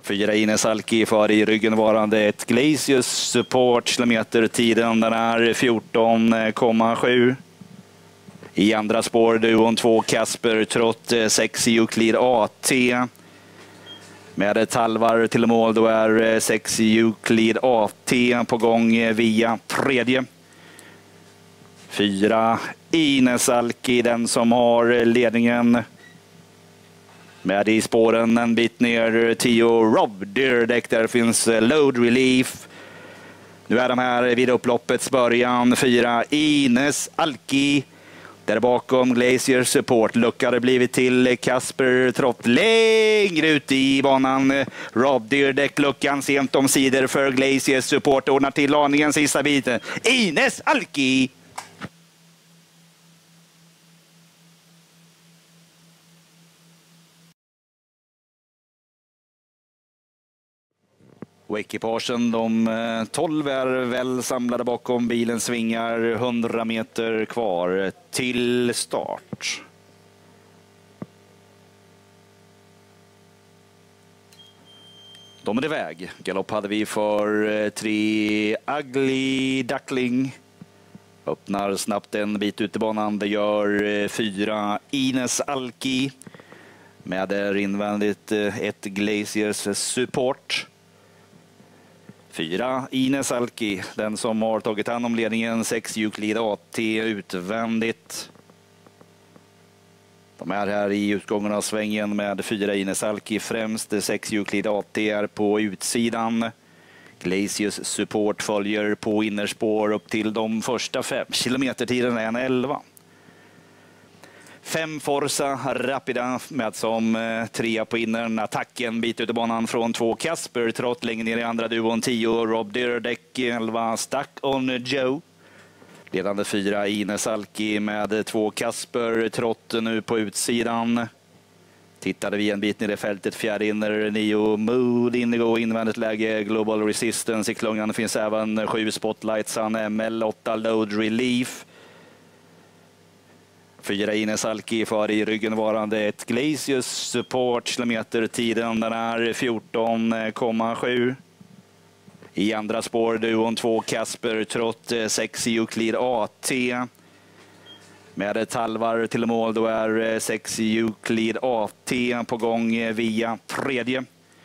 4 Ines Alki för i ryggen varande ett Glacius Support. Kilometertiden den är 14,7. I andra spår duon 2 Kasper Trott 6 Euclid AT. Med ett halvvarv till mål då är 6 Euclid AT på gång via tredje. 4 Ines Alki, den som har ledningen. Med i spåren en bit ner 10 Rob Dyrdek, där finns Load Relief. Nu är de här vid upploppets början. 4 Ines Alki. Där bakom Glacier Support. Luckade blivit till Kasper Trott längre ut i banan. Rob Dyrdek luckan sent om sidor för Glacier Support. Ordnar till aningen sista biten. Ines Alki. Och ekipagen, de 12 är väl samlade bakom bilen, svingar 100 meter kvar till start. De är iväg. Galopp hade vi för 3 Ugly Duckling. Öppnar snabbt en bit ut i banan. Det gör 4 Ines Alki. Med där invändigt ett Glaciers Support. 4 Ines Alki, den som har tagit hand om ledningen. 6 Euclid AT utvändigt. De är här i utgången av svängen med 4 Ines Alki främst. 6 Euclid AT är på utsidan. Glaciers Support följer på innerspår upp till de första 5. Kilometertiden är 1:11. 5 Forza Rapida med som 3 på innern. Attacken bit ut i banan från 2 Kasper Trott längre ner i andra duon 10 Rob Dyrdek 11 Stuck on Joe. Ledande 4 Ines Alki med 2 Kasper Trott nu på utsidan. Tittade vi en bit ner i fältet, 4 inner 9 Mood Indigo invändigt läge Global Resistance. I klungan finns även 7 Spotlight Sun ML 8 Load Relief. 4 Ines Alki för i ryggen varande ett Glacius Support. Kilometertiden den är 14,7. I andra spår duon 2 Kasper Trott 6 Euclid AT. Med ett halvvarv till mål då är 6 Euclid AT på gång via tredje.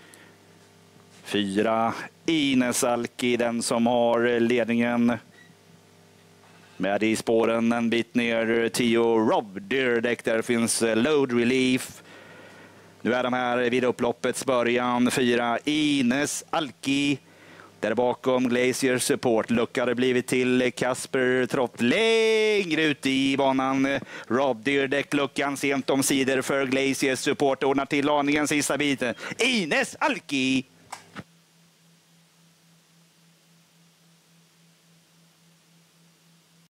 4 Ines Alki, den som har ledningen. Med i spåren en bit ner 10 Rob Dyrdek, där finns Load Relief. Nu är de här vid upploppets början. 4 Ines Alki. Där bakom Glacier Support. Luckade blivit till Kasper Trott längre ut i banan. Rob Dyrdek luckan sent om sidor för Glacier Support. Ordnar till aningen sista biten. Ines Alki.